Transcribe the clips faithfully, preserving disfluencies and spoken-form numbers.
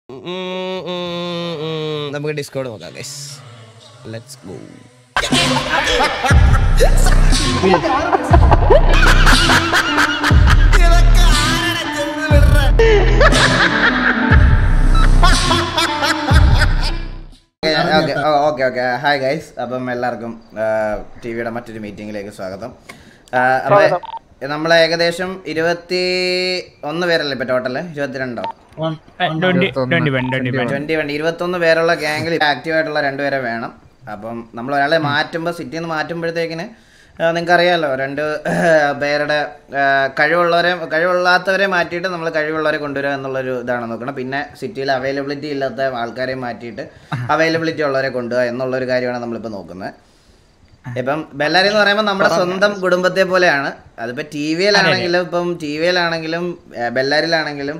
നമുക്ക് ഡിസ്കോഡ് നോക്കാം guys. Let's go. Okay okay hi guys. അപ്പം എല്ലാവർക്കും ടി വിയുടെ മറ്റൊരു മീറ്റിംഗിലേക്ക് സ്വാഗതം. നമ്മൾ ഏകദേശം ഇരുപത്തി ഒന്ന് പേരല്ലേ ഇപ്പൊ ടോട്ടല്? ഇരുപത്തിരണ്ടോ ട്വന്റി വൺ ഇരുപത്തൊന്ന് പേരുള്ള ഗ്യാങ്ങിൽ ആക്റ്റീവായിട്ടുള്ള രണ്ടുപേരെ വേണം. അപ്പം നമ്മൾ ഒരാളെ മാറ്റുമ്പോൾ സിറ്റിയിൽ നിന്ന് മാറ്റുമ്പോഴത്തേക്കിന് നിങ്ങൾക്ക് അറിയാമല്ലോ, രണ്ട് പേരുടെ കഴിവുള്ളവരെ കഴിവുള്ളാത്തവരെ മാറ്റിയിട്ട് നമ്മൾ കഴിവുള്ളവരെ കൊണ്ടുവരിക എന്നുള്ളൊരു ഇതാണ് നോക്കണം. പിന്നെ സിറ്റിയിൽ അവൈലബിലിറ്റി ഇല്ലാത്ത ആൾക്കാരെ മാറ്റിയിട്ട് അവൈലബിലിറ്റി ഉള്ളവരെ കൊണ്ടുപോകുക എന്നുള്ളൊരു കാര്യമാണ് നമ്മളിപ്പോൾ നോക്കുന്നത്. ഇപ്പം ബെല്ലാരി എന്ന് പറയുമ്പോൾ നമ്മുടെ സ്വന്തം കുടുംബത്തെ പോലെയാണ്. അതിപ്പോൾ ടി വിയിലാണെങ്കിലും ഇപ്പം ടി വിയിലാണെങ്കിലും ബെല്ലാരിയിലാണെങ്കിലും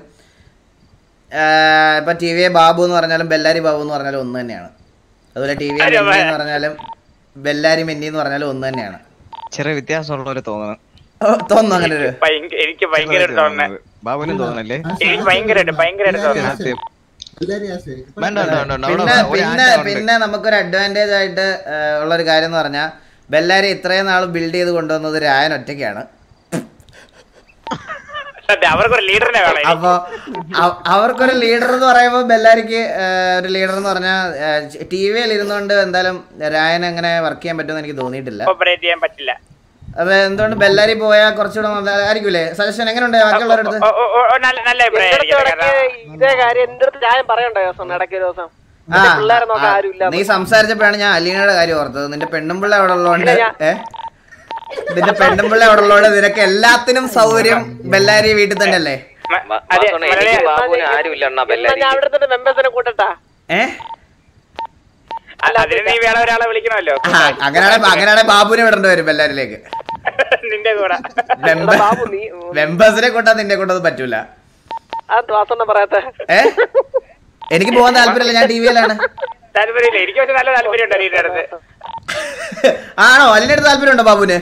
ഇപ്പം ടി വി ബാബു എന്ന് പറഞ്ഞാലും ബെല്ലാരി ബാബു എന്ന് പറഞ്ഞാലും ഒന്ന് തന്നെയാണ്. അതുപോലെ ടി വി മെന്നി എന്ന് പറഞ്ഞാലും ബെല്ലാരി മെന്നി എന്ന് പറഞ്ഞാലും ഒന്ന് തന്നെയാണ്. ചെറിയ വ്യത്യാസമുള്ള തോന്നുന്നു തോന്നുന്നു അങ്ങനെ ഒരു എനിക്ക് ഭയങ്കര ബാബുവിനും തോന്നണല്ലേ? പിന്നെ പിന്നെ പിന്നെ നമുക്കൊരു അഡ്വാൻറ്റേജ് ആയിട്ട് ഉള്ളൊരു കാര്യം എന്ന് പറഞ്ഞാൽ ബെല്ലാരി ഇത്രയും നാൾ ബിൽഡ് ചെയ്ത് കൊണ്ടുവന്നത് രായൻ ഒറ്റയ്ക്കാണ്. അപ്പൊ അവർക്കൊരു ലീഡർ എന്ന് പറയുമ്പോൾ ബെല്ലാരിക്ക് ഒരു ലീഡർ എന്ന് പറഞ്ഞാൽ ടി വിയിൽ ഇരുന്നുകൊണ്ട് എന്തായാലും രായൻ അങ്ങനെ വർക്ക് ചെയ്യാൻ പറ്റുമെന്ന് എനിക്ക് തോന്നിയിട്ടില്ല. അത് എന്തുകൊണ്ട് ബെല്ലാരി പോയാൽ കുറച്ചുകൂടെ ആയിരിക്കൂലേ? സജഷൻ എങ്ങനെയുണ്ട് ബാക്കിയുള്ളവരടുത്ത്? നീ സംസാരിച്ചപ്പോഴാണ് ഞാൻ അലീനയുടെ കാര്യം ഓർത്തത്. നിന്റെ പെണ്ണുമ്പിള്ള അവിടെ ഉള്ളതുകൊണ്ട് ഏഹ് നിന്റെ പെണ്ണുമ്പിള്ള അവിടെ ഉള്ളതുകൊണ്ട് നിനക്ക് എല്ലാത്തിനും സൗകര്യം ബെല്ലാരി വീട്ടിൽ തന്നെ അല്ലേ? ഏഹ് അങ്ങനെയാണെ അങ്ങനെയാണെ ബാബുവിനെ വിടേണ്ടി വരും ബെല്ലാരിലേക്ക്. മെമ്പേഴ്സിനെ കൊണ്ടാ നിന്നെ കൊണ്ടത് പറ്റൂല. ഏ എനിക്ക് പോകാൻ താല്പര്യമില്ല, ഞാൻ ടി വിയിലാണ്. ആണോ? അലിന്റെ അടുത്ത് താല്പര്യം ഉണ്ടോ ബാബുവിന്?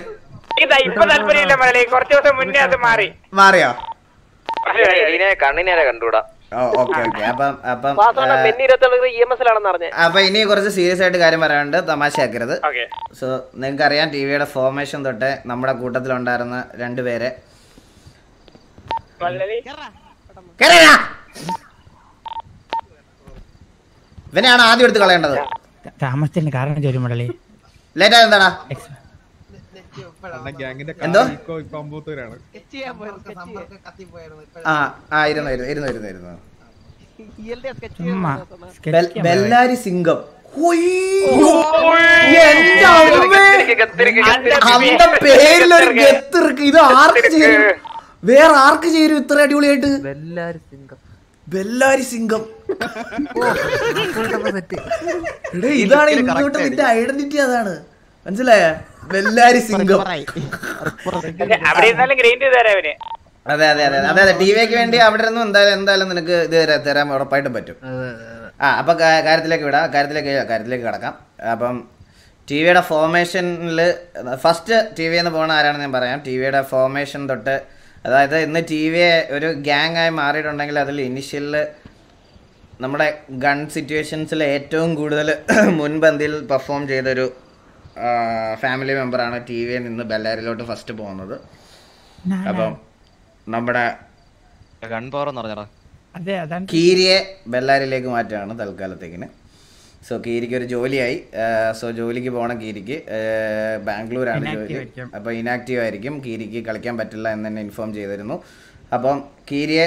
മാറിയോ? കണ്ണിനെ കണ്ടൂടാ. Okay okay. അപ്പം അപ്പം അപ്പൊ ഇനി കുറച്ച് സീരിയസ് ആയിട്ട് കാര്യം പറയാനുണ്ട്, തമാശയാക്കരുത്. സോ നിങ്ങൾക്ക് അറിയാം, ടി വിയുടെ ഫോർമേഷൻ തൊട്ട് നമ്മുടെ കൂട്ടത്തിലുണ്ടായിരുന്ന രണ്ടുപേരെ ഇവനെയാണ് ആദ്യം എടുത്ത് കളയേണ്ടത്. താമസത്തിന് കാരണം ചോദിക്കുമ്പോഴേ ലേറ്റ് ആയത് എന്താടാ? എന്തോ ആ ആ ഇരുന്നു ഇരുന്നു ഇരുന്നു ഇരുന്നു ഇരുന്നു ബെല്ലാരി സിംഗം. അന്റെ പേരിലൊരു ഗത്ത് ഇருக்கு. ഇത് ആർക്ക് ചേരും? വേറെ ആർക്ക് ചേരും ഇത്ര അടിപൊളിയായിട്ട്? ബെല്ലാരി സിംഗം. ബെല്ലാരി സിംഗം ഇതാണ് ഇങ്ങോട്ട് നിന്റെ ഐഡന്റിറ്റി, അതാണ് മനസ്സിലായ? ബെല്ലാരി സിംഗം. അതെ അതെ അതെ അതെ അതെ ടി വിക്ക് വേണ്ടി അവിടെ ഇരുന്നു എന്തായാലും എന്തായാലും നിനക്ക് ഇത് തരാൻ ഉറപ്പായിട്ടും പറ്റും. ആ അപ്പൊ കാര്യത്തിലേക്ക് വിടാം, കാര്യത്തിലേക്ക് കാര്യത്തിലേക്ക് കിടക്കാം. അപ്പം ടി വിയുടെ ഫോർമേഷനിൽ ഫസ്റ്റ് ടി വിന്ന് പോകണ ആരാണെന്ന് ഞാൻ പറയാം. ടി വിയുടെ ഫോർമേഷൻ തൊട്ട്, അതായത് ഇന്ന് ടി വി ഒരു ഗ്യാങ് ആയി മാറിയിട്ടുണ്ടെങ്കിൽ അതിൽ ഇനിഷ്യലിൽ നമ്മുടെ ഗൺ സിറ്റുവേഷൻസിൽ ഏറ്റവും കൂടുതൽ മുൻപന്തിയിൽ പെർഫോം ചെയ്തൊരു ഫാമിലി മെമ്പറാണ് ടി വിയിൽ നിന്ന് ബെല്ലാരിയിലോട്ട് ഫസ്റ്റ് പോകുന്നത്. അപ്പം നമ്മുടെ ഗൺ പവർ എന്ന് പറഞ്ഞാ കീരിയെ ബെല്ലാരിയിലേക്ക് മാറ്റുകയാണ് തൽക്കാലത്തേക്കിന്. സോ കീരിക്ക് ഒരു ജോലിയായി. സോ ജോലിക്ക് പോകണം കീരിക്ക്. ബാംഗ്ലൂരാണ് ജോലി. അപ്പോൾ ഇനാക്റ്റീവ് ആയിരിക്കും, കീരിക്ക് കളിക്കാൻ പറ്റില്ല എന്ന് തന്നെ ഇൻഫോം ചെയ്തിരുന്നു. അപ്പം കീരിയെ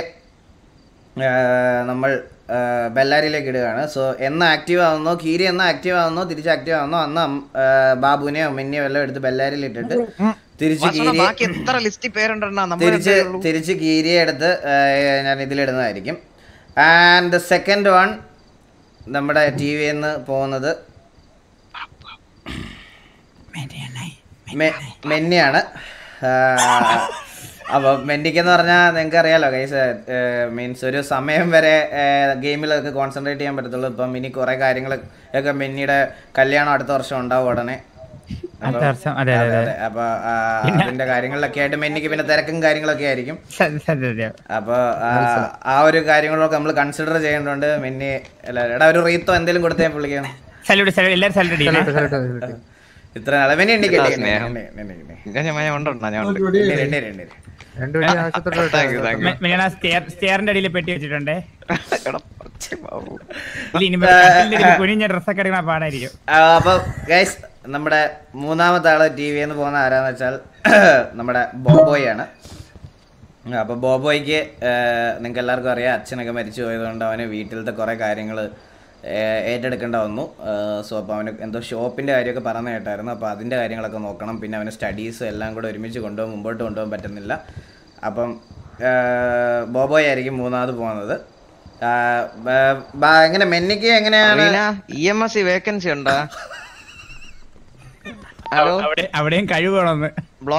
നമ്മൾ ബെല്ലാരിയിലേക്ക് ഇടുകയാണ്. സോ എന്ന് ആക്റ്റീവ് ആവുന്നോ, കീരി എന്ന് ആക്റ്റീവ് ആവുന്നോ തിരിച്ച് ആക്റ്റീവ് ആവുന്നോ അന്ന് ബാബുവിനെയോ മിന്നിയോ എല്ലാം എടുത്ത് ബെല്ലാരിയിൽ ഇട്ടിട്ട് തിരിച്ച് കീരി തിരിച്ച് തിരിച്ച് കീരിയെ എടുത്ത് ഞാൻ ഇതിലിടുന്നതായിരിക്കും. ആൻഡ് സെക്കൻഡ് വൺ നമ്മുടെ ടി വിന്ന് പോകുന്നത് മെന്നിയാണ്. അപ്പോൾ മെന്നിക്കെന്ന് പറഞ്ഞാൽ നിങ്ങൾക്ക് അറിയാലോ ഗൈസ്, മീൻസ് ഒരു സമയം വരെ ഗെയിമിലൊക്കെ കോൺസെൻട്രേറ്റ് ചെയ്യാൻ പറ്റത്തുള്ളൂ. ഇപ്പം ഇനി കുറേ കാര്യങ്ങൾ ഒക്കെ മെന്നിയുടെ കല്യാണം അടുത്ത വർഷം ഉണ്ടാവും ഉടനെ. അടുത്ത വർഷം അതെ അതെ അതെ അപ്പൊ അതിന്റെ കാര്യങ്ങളിലൊക്കെ ആയിട്ട് മെന്നിക്ക് പിന്നെ തിരക്കും കാര്യങ്ങളൊക്കെ ആയിരിക്കും. അപ്പൊ ആ ഒരു കാര്യങ്ങളൊക്കെ നമ്മൾ കൺസിഡർ ചെയ്യേണ്ടതുണ്ട്. മെന്നി എടാ ഒരു റീത്തോ എന്തെങ്കിലും കൊടുത്തേ പുള്ളിക്കാണ്. ഇത്ര അളവനെ സ്റ്റെയറിന്റെ അടിയിൽ പെട്ടി വെച്ചിട്ടുണ്ടേ. കുനിഞ്ഞ ഡ്രസ്സൊക്കെ എടുക്കണ പാടായിരിക്കും. അപ്പൊ ഗൈസ് നമ്മുടെ മൂന്നാമത്തെ ആള് ടി വിന്ന് പോകുന്ന ആരാന്ന് വെച്ചാൽ നമ്മുടെ ബോബോയ് ആണ്. അപ്പൊ ബോബോയ്ക്ക് നിങ്ങൾക്ക് എല്ലാവർക്കും അറിയാം, അച്ഛനൊക്കെ മരിച്ചു പോയതുകൊണ്ട് അവന് വീട്ടിലത്തെ കുറെ കാര്യങ്ങൾ ഏറ്റെടുക്കേണ്ട വന്നു. സോ അപ്പോൾ അവന് എന്തോ ഷോപ്പിൻ്റെ കാര്യമൊക്കെ പറഞ്ഞു കേട്ടായിരുന്നു. അപ്പോൾ അതിൻ്റെ കാര്യങ്ങളൊക്കെ നോക്കണം. പിന്നെ അവന് സ്റ്റഡീസ് എല്ലാം കൂടെ ഒരുമിച്ച് കൊണ്ടുപോകാൻ മുമ്പോട്ട് കൊണ്ടുപോകാൻ പറ്റുന്നില്ല. അപ്പം ബോബോയ് ആയിരിക്കും മൂന്നാമത് പോകുന്നത്. എങ്ങനെ മെന്നിക്ക് എങ്ങനെയാണ് ഇ എം എസ് വേക്കൻസി ഉണ്ടോ? അവിടെയും കഴിവുകളൊന്ന്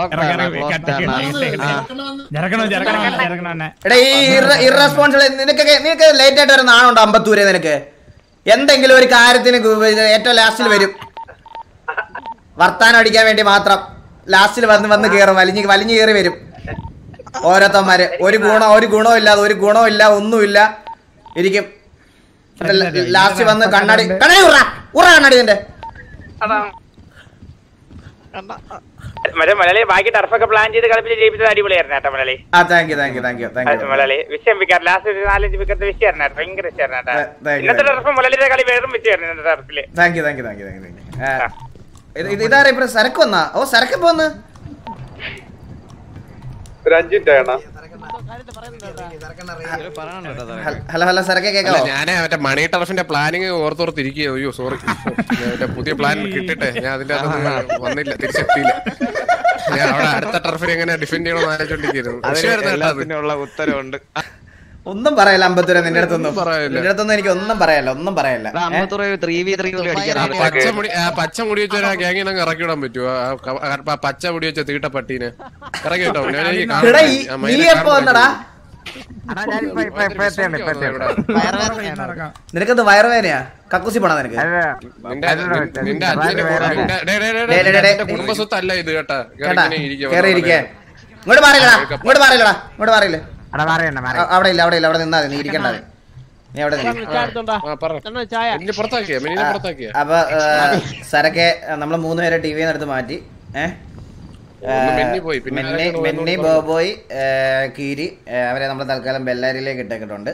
ഇറസ്പോൺസിബിൾ. നിനക്കൊക്കെ നിനക്ക് ലേറ്റ് ആയിട്ട് വരുന്ന ആണുണ്ടോ അമ്പത്തൂര്? നിനക്ക് എന്തെങ്കിലും ഒരു കാര്യത്തിന് ഏറ്റവും ലാസ്റ്റിൽ വരും, വർത്താനം അടിക്കാൻ വേണ്ടി മാത്രം ലാസ്റ്റിൽ വന്ന് വന്ന് കയറും, വലിഞ്ഞ് വലിഞ്ഞു കയറി വരും ഓരോരുത്തന്മാര്. ഒരു ഗുണം ഒരു ഗുണവും ഇല്ലാതെ ഒരു ഗുണവും ഇല്ല, ഒന്നുമില്ല ഇരിക്കും. ലാസ്റ്റ് വന്ന് കണ്ണാടി കണ്ണാടി ഉറ ഉറ കണ്ണാടി നിന്റെ മലയാളി ബാക്കി ടർഫൊക്കെ പ്ലാൻ ചെയ്ത് കളിപ്പിച്ച് ജയിപ്പിച്ചത് അടിപൊളിയായിരുന്നു കേട്ടോ മലയാളി. മലയാളി വിഷയം വിക്കാറ് ലാസ്റ്റ് ഒരു നാലഞ്ച് വിക്കറ്റ് വിഷയമായിരുന്നു, ഭയങ്കര വിഷയമായിരുന്നു. ഇന്നത്തെ ടർഫ് മലയാളിയുടെ കളി വേറും വിഷയമായിരുന്നു ഇന്നത്തെ ടർഫില്. ഇതാരാ ഇപ്പൊ സരക്ക് വന്നാ? ഓ സരക്ക് ഇപ്പൊ വന്ന് ഹലോ ഹലോ സരക്കെ കേൾക്കാമോ? ഞാനേ മറ്റേ മണി ടർഫിന്റെ പ്ലാനിങ് ഓർത്തോർത്തിരിക്കുകയോ. അയ്യോ സോറി, പുതിയ പ്ലാൻ കിട്ടിട്ടെ ഞാൻ അതിന്റെ അകത്ത് വന്നില്ല, തിരിച്ചെത്തിയില്ല. ഞാൻ അവിടെ അടുത്ത ടർഫിനെ എങ്ങനെ ഡിഫെൻഡ് ചെയ്യണമെന്ന് ആലോചിച്ചോണ്ടിരിക്കുന്നു. ഉത്തരവുണ്ട്. ഒന്നും പറയല്ല അമ്പത്തൂര, നിന്റെ അടുത്തൊന്നും നിന്റെ അടുത്തൊന്നും എനിക്ക് ഒന്നും പറയല്ല, ഒന്നും പറയല്ല. പച്ച മുടി വെച്ച ഗ്യാങ്ങിൽ നിന്ന് ഇറക്കി വിടാൻ പറ്റുമോ? പച്ച മുടി വെച്ച തീട്ട പട്ടീനെ ഇറക്കി വിട്ടോ. നിനക്കത് വയറുവേനയാ? കക്കൂസി പോണ നിനക്ക്? നിന്റെ അച്ഛന്റെ കുടുംബസ്വത്തല്ല ഇത് കേട്ടാ. കേറിയിരിക്കേ. ഇങ്ങോട്ട് മാറിയില്ലടാ, ഇങ്ങോട്ട് മാറിയില്ലടാ, ഇങ്ങോട്ട് മാറിയില്ല. അവിടെ ഇല്ല അവിടെ ഇല്ല അവിടെ നിന്നാ നീ ഇരിക്കണ്ട. നീ അവിടെ അപ്പൊ സരക്കെ നമ്മള് മൂന്ന് പേരെ ടി വിന്ന് എടുത്ത് മാറ്റി. ഏഹ് മെന്നി, ബോബോയ്, കീരി അവരെ നമ്മൾ തൽക്കാലം ബെല്ലാരിയിലേക്ക് ഇട്ടേക്കിട്ടുണ്ട്.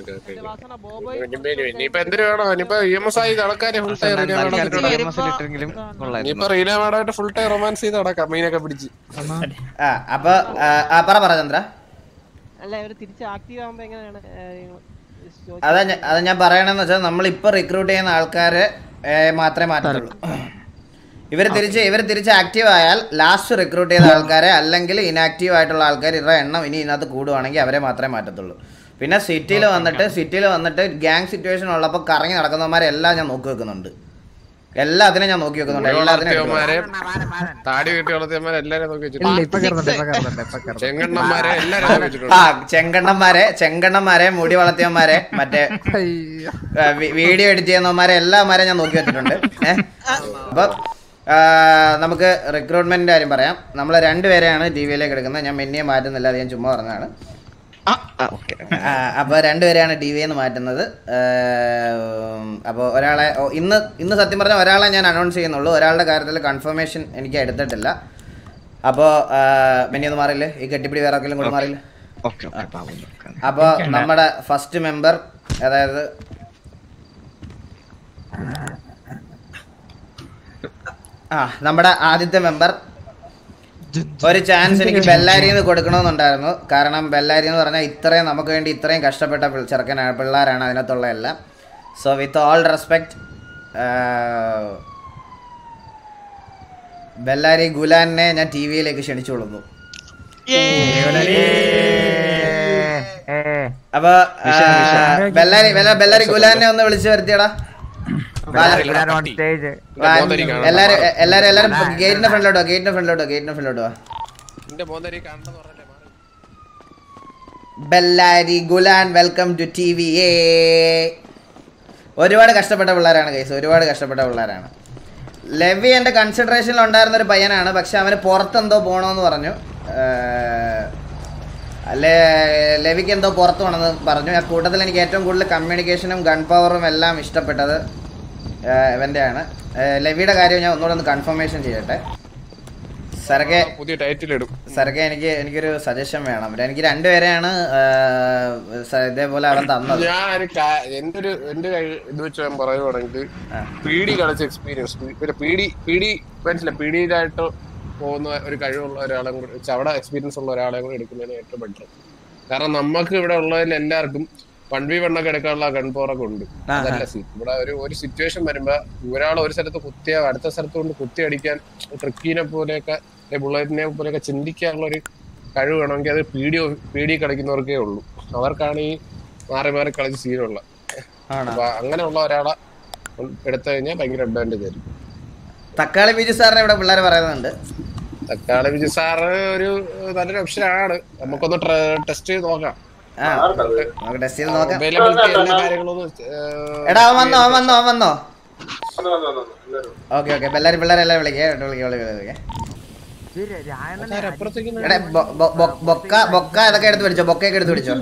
അപ്പൊ പറ പറ ചന്ദ്ര. അതാ അത് ഞാൻ പറയണെന്ന് വെച്ചാൽ നമ്മളിപ്പോ റിക്രൂട്ട് ചെയ്യുന്ന ആൾക്കാരെ മാത്രമേ മാറ്റുള്ളൂ. ഇവർ തിരിച്ച് ഇവർ തിരിച്ച് ആക്റ്റീവ് ആയാൽ ലാസ്റ്റ് റിക്രൂട്ട് ചെയ്ത ആൾക്കാരെ, അല്ലെങ്കിൽ ഇനാക്റ്റീവ് ആയിട്ടുള്ള ആൾക്കാർ ഇവരുടെ എണ്ണം ഇനി ഇതിനകത്ത് കൂടുവാണെങ്കിൽ അവരെ മാത്രമേ മാറ്റത്തുള്ളൂ. പിന്നെ സിറ്റിയിൽ വന്നിട്ട് സിറ്റിയിൽ വന്നിട്ട് ഗ്യാങ് സിറ്റുവേഷൻ ഉള്ളപ്പോൾ കറങ്ങി നടക്കുന്നവന്മാരെ എല്ലാം ഞാൻ നോക്കി വെക്കുന്നുണ്ട്. എല്ലാത്തിനും ഞാൻ നോക്കി വെക്കുന്നുണ്ട്. എല്ലാത്തിനും ആ ചെങ്കണ്ണന്മാരെ ചെങ്കണ്ണന്മാരെ മുടി വളർത്തിയവന്മാരെ, മറ്റേ വീഡിയോ എഡിറ്റ് ചെയ്യുന്നവന്മാരെ എല്ലാമാരെ ഞാൻ നോക്കി വെച്ചിട്ടുണ്ട്. ഏഹ് അപ്പൊ നമുക്ക് റിക്രൂട്ട്മെന്റിന്റെ കാര്യം പറയാം. നമ്മൾ രണ്ടുപേരെയാണ് ടി വിയിലേക്ക് എടുക്കുന്നത്. ഞാൻ മെന്നിയെ മാറ്റുന്നില്ല, അത് ഞാൻ ചുമ്മാ പറഞ്ഞതാണ്. അപ്പോൾ രണ്ടുപേരെയാണ് ടി വിന്ന് മാറ്റുന്നത്. അപ്പോൾ ഒരാളെ ഇന്ന് ഇന്ന് സത്യം പറഞ്ഞാൽ ഒരാളെ ഞാൻ അനൗൺസ് ചെയ്യുന്നുള്ളൂ. ഒരാളുടെ കാര്യത്തിൽ കൺഫർമേഷൻ എനിക്ക് എടുത്തിട്ടില്ല. അപ്പോൾ മെന്നി ഒന്ന് മാറിയില്ലേ, ഈ കെട്ടിപ്പിടി വേറെ ആർക്കെങ്കിലും കൂടെ മാറിയില്ല. അപ്പോൾ നമ്മുടെ ഫസ്റ്റ് മെമ്പർ, അതായത് ആ നമ്മുടെ ആദ്യത്തെ മെമ്പർ, ഒരു ചാൻസ് എനിക്ക് ബെല്ലാരിന്ന് കൊടുക്കണമെന്നുണ്ടായിരുന്നു. കാരണം ബെല്ലാരി എന്ന് പറഞ്ഞാൽ ഇത്രയും നമുക്ക് വേണ്ടി ഇത്രയും കഷ്ടപ്പെട്ട ചെറുക്കനാണ്, പിള്ളേരാണ് അതിനകത്തുള്ള എല്ലാം. So with all respect, Bellari ഗുലാനെ ഞാൻ ടി വിയിലേക്ക് ക്ഷണിച്ചുകൊള്ളുന്നു. അപ്പൊ ബെല്ലാരി ബെല്ലാരി ഗുലാനെ ഒന്ന് വിളിച്ചു വരുത്തിയടാ. എല്ലാരും എല്ലാരും എല്ലാരും ഗേറ്റിന്റെ ഫ്രണ്ടിലോട്ടോ ഗേറ്റിന്റെ ഫ്രണ്ടിലോട്ടോ ഗേറ്റിന്റെ ഫ്രണ്ടിലോട്ടോ Bellari Gulan, welcome to TV. ഒരുപാട് കഷ്ടപ്പെട്ട പിള്ളേരാണ് ഗൈസ്, ഒരുപാട് കഷ്ടപ്പെട്ട പിള്ളേരാണ്. ലെവി എൻ്റെ കൺസിഡറേഷനിൽ ഉണ്ടായിരുന്ന ഒരു പയ്യനാണ്. പക്ഷെ അവന് പുറത്തെന്തോ പോകണമെന്ന് പറഞ്ഞു. അല്ലേ ലെവിക്ക് എന്തോ പുറത്ത് പോകണമെന്ന് പറഞ്ഞു. ആ കൂട്ടത്തിൽ എനിക്ക് ഏറ്റവും കൂടുതൽ കമ്മ്യൂണിക്കേഷനും ഗൺ പവറും എല്ലാം ഇഷ്ടപ്പെട്ടത് ഇവൻ്റെയാണ്. ലെവിയുടെ കാര്യം ഞാൻ ഒന്നുകൂടെ ഒന്ന് കൺഫർമേഷൻ ചെയ്യട്ടെ. സർഗെ പുതിയ ടൈറ്റിൽ ഇടും. സർഗെ എനിക്ക് എനിക്കൊരു സജഷൻ വേണം. എനിക്ക് രണ്ടുപേരെയാണ് ഇതേപോലെ അവൻ തന്നത്. ഞാൻ എന്റെ ഒരു എന്റെ ഇത് വെച്ച് ഞാൻ പറയുവാണെങ്കിൽ പി ഡി കളിച്ച എക്സ്പീരിയൻസ് പിന്നെ പി ഡി പി ഡി മനസ്സിലായി പി ഡിയിലായിട്ട് പോകുന്ന ഒരു കഴിവുള്ള ഒരാളെ കൂടെ വെച്ച് അവിടെ എക്സ്പീരിയൻസ് ഉള്ള ഒരാളെ കൂടെ എടുക്കുന്നതിന് ഏറ്റവും ബെറ്റർ. കാരണം നമുക്ക് ഇവിടെ ഉള്ളതിൽ എല്ലാവർക്കും വൺ ബി വണ്ണൊക്കെ എടുക്കാനുള്ള ഗൺ പവറൊക്കെ ഉണ്ട്. അതല്ല സീ ഇവിടെ ഒരു ഒരു സിറ്റുവേഷൻ വരുമ്പോ ഒരാൾ ഒരു സ്ഥലത്ത് കുത്തിയ അടുത്ത സ്ഥലത്ത് കൊണ്ട് കുത്തി അടിക്കാൻ ട്രിക്കീനെ പോലെയൊക്കെ ബുള്ളറ്റിനെ പോലെയൊക്കെ ചിന്തിക്കാനുള്ള ഒരു കഴിവ് വേണമെങ്കിൽ അത് പി ഡി പി ഡി കളിക്കുന്നവർക്കേ ഉള്ളൂ. അവർക്കാണ് ഈ മാറി മാറി കളിച്ച് ശീലമുള്ള. അപ്പൊ അങ്ങനെയുള്ള ഒരാളെ എടുത്തു കഴിഞ്ഞാൽ ഭയങ്കര അഡ്വാൻറ്റേജ് ആയിരിക്കും. തക്കാളി ബിജു സാറിനെ ഇവിടെ പിള്ളേർ പറയുന്നുണ്ട്. തക്കാളി ബിജു സാറ് ഒരു നല്ലൊരു ഓപ്ഷനാണ്. നമുക്കൊന്ന് ടെസ്റ്റ് ചെയ്ത് നോക്കാം. എടാ അവൻ വന്നോ അവൻ വന്നോ അവൻ വന്നോ ഓക്കെ ഓക്കെ പിള്ളേർ പിള്ളേരെല്ലാം വിളിക്കേ വിളിക്കേ. ബൊക്ക ബൊക്ക അതൊക്കെ എടുത്ത് പിടിച്ചോ. ബൊക്കയൊക്കെ എടുത്ത് പിടിച്ചോ.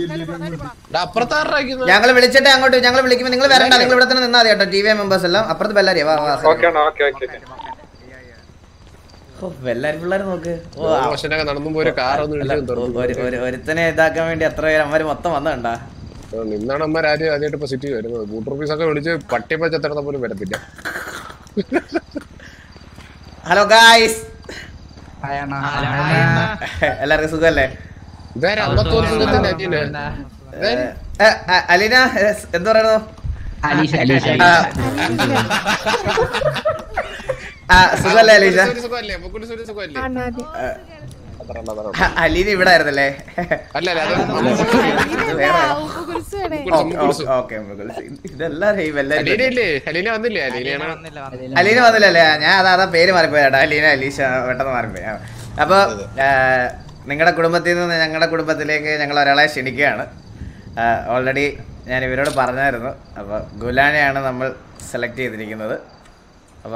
ഞങ്ങൾ വിളിച്ചിട്ട് അങ്ങോട്ട് ഞങ്ങൾ വിളിക്കുമ്പോൾ നിങ്ങൾ വരണ്ട. നിങ്ങൾ ഇവിടെ തന്നെ നിന്നാ മതി കേട്ടോ. ടി വി മെമ്പേഴ്സ് എല്ലാം അപ്പുറത്ത് ബെല്ലാരിയാ. ബെല്ലാരി പിള്ളേർ നോക്ക്. ഒരുത്തനെ ഇതാക്കാൻ വേണ്ടി എത്ര പേര് അമ്മര് മൊത്തം വന്നണ്ടാ. നിന്നാണ് അമ്മ ആദ്യം ആദ്യമായിട്ട് ഇപ്പൊ സിറ്റി വരുന്നത്. ബൂട്ട് ഓഫീസ് ഒക്കെ വിളിച്ച് പട്ടിയപ്പ ചെത്തടന്ന പോലും വരത്തില്ല. ഹലോ ഗായ്സ്, എല്ലാവർക്കും സുഖല്ലേ? അലീന എന്ത് പറയുന്നു? സുഖല്ലേ അലീന? അലീന ഇവിടെ ആയിരുന്നല്ലേ? അലീന വന്നില്ലല്ലേ? ഞാൻ അതാ അതാ പേര് മാറിപ്പോയാ. അലീന അലീഷ പെട്ടെന്ന് മാറിപ്പോയി. അപ്പൊ നിങ്ങളുടെ കുടുംബത്തിൽ നിന്ന് ഞങ്ങളുടെ കുടുംബത്തിലേക്ക് ഞങ്ങൾ ഒരാളെ ക്ഷണിക്കുകയാണ്. ഓൾറെഡി ഞാൻ ഇവരോട് പറഞ്ഞായിരുന്നു. അപ്പൊ ഗുലാനെയാണ് നമ്മൾ സെലക്ട് ചെയ്തിരിക്കുന്നത്. അപ്പൊ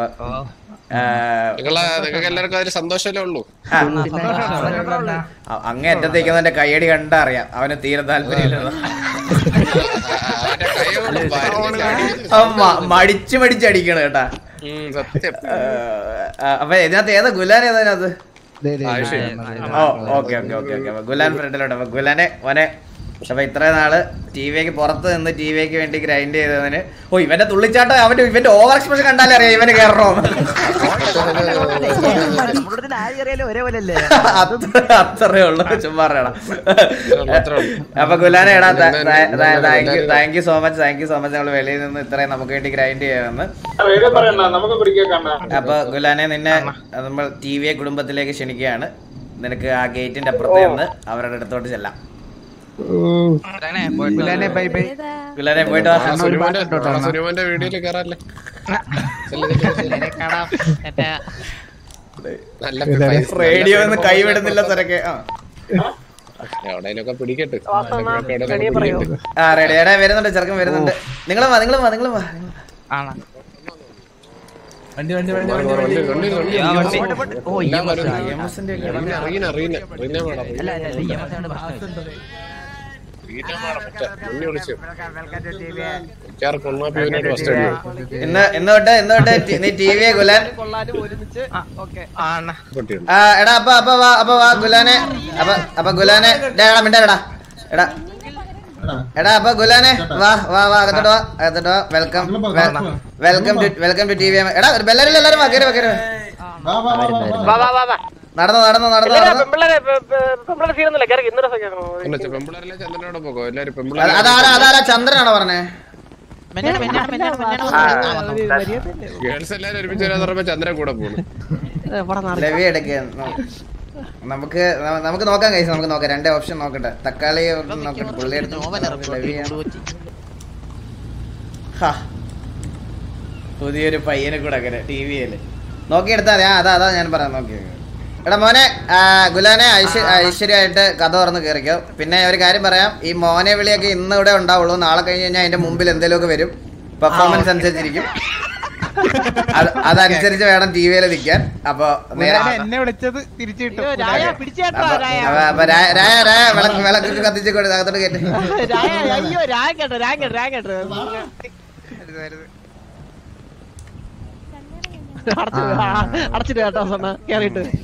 അങ്ങേ അറ്റത്തേക്ക് എന്റെ കയ്യടി കണ്ടാ അറിയാം അവന് തീരെ താല്പര്യമില്ല. മടിച്ചു മടിച്ചടിക്കണം കേട്ടാ. അപ്പൊ ഇതിനകത്ത് ഏതാ ഗുലാൻ? ഏതാ ഇതിനകത്ത്? ഓ okay okay okay okay Gulan ഫ്രണ്ടിലോട്ട്. അപ്പൊ ഗുലാനെ മോനെ, അപ്പൊ ഇത്രയും നാള് ടി വിക്ക് പുറത്ത് നിന്ന് ടി വിക്ക് വേണ്ടി ഗ്രൈൻഡ് ചെയ്തതിന് ഓ ഇവന്റെ തുള്ളിച്ചാട്ടം അവന്റെ ഇവന്റെ ഓവർ എക്സ്പ്രഷൻ കണ്ടാലേ അറിയാം ഇവന് കയറണോ. അത്രേ ഉള്ളു, ചുമ്മാ പറയണം. അപ്പൊ ഗുലാനെ എടാ thank you thank you so much thank you so much നമ്മൾ വെളിയിൽ നിന്ന് ഇത്രയും നമുക്ക് വേണ്ടി ഗ്രൈൻഡ് ചെയ്യാമെന്ന്. അപ്പൊ ഗുലാനെ നിന്നെ നമ്മൾ ടി വിയെ കുടുംബത്തിലേക്ക് ക്ഷണിക്കുകയാണ്. നിനക്ക് ആ ഗേറ്റിന്റെ അപ്പുറത്ത് നിന്ന് അവരുടെ അടുത്തോട്ട് ചെല്ലാം. റേഡിയോ ഒന്നും കൈവിടുന്നില്ല തിരക്കെ. പിടിക്കട്ടെ. ആ റേഡിയോടെ വരുന്നുണ്ട്, ചെറുക്കൻ വരുന്നുണ്ട്. നിങ്ങളും വാ നിങ്ങളും വാ നിങ്ങളും വാ. വണ്ടി വണ്ടി വണ്ടി ഇന്ന് ഇന്ന് തൊട്ട് ഇന്ന് തൊട്ട് നീ ടി വി ഗുലാൻ. എടാ അപ്പൊ അപ്പൊ വാ അപ്പൊ വാ ഗുലാനെ. അപ്പൊ അപ്പൊ ഗുലാനെ എടാ മിണ്ടാടാ എടാ എടാ അപ്പൊ ഗുലാനെ വാ വാ വാ അകത്തോട്ട് വാ അകത്തോട്ട് വാ. Welcome welcome to welcome to TV. എടാ ബെല്ലാരിൽ എല്ലാരും വാ, കയറി വാ കയറി വാ. നടന്നു നടന്നു നടന്നു അതാരാ അതാരാ ചന്ദ്രനാണോ പറഞ്ഞേ? ചന്ദ്രൻ കൂടെ പോകുന്നു. ലവി എടുക്ക നമുക്ക് നമുക്ക് നോക്കാം കഴിച്ചു. നമുക്ക് നോക്കാം, രണ്ട് ഓപ്ഷൻ നോക്കട്ടെ. തക്കാളി നോക്കട്ടെ. പുള്ളി എടുത്ത് പുതിയൊരു പയ്യനെ കൂടെ അങ്ങനെ ടി വിയില് നോക്കിയെടുത്താ മതി. അതാ അതാ ഞാൻ പറയാം. നോക്കി എടാ മോനെ ഗുലാനെ ഐശ്വര്യമായിട്ട് കഥ തുറന്ന് കയറിക്കോ. പിന്നെ ഒരു കാര്യം പറയാം, ഈ മോനെ വിളിയൊക്കെ ഇന്ന് ഇവിടെ ഉണ്ടാവുള്ളൂ. നാളെ കഴിഞ്ഞ് കഴിഞ്ഞാൽ അതിന്റെ മുമ്പിൽ എന്തെങ്കിലുമൊക്കെ വരും. പെർഫോമൻസ് അനുസരിച്ചിരിക്കും. അതനുസരിച്ച് വേണം ടി വിയിൽ നിൽക്കാൻ. അപ്പൊ എന്നെ വിളിച്ചത് തിരിച്ചു കിട്ടും. വിളക്ക് വിളക്കൊക്കെ കത്തിച്ച് കൊടുത്ത് അകത്തോട്ട് കയറ്റി. അയ്യോ രാ കേട്ടോ രാ കേട്ടോ രാ കേട്ടോ അടച്ചിട്ട് കേട്ടോ കേറിട്ട്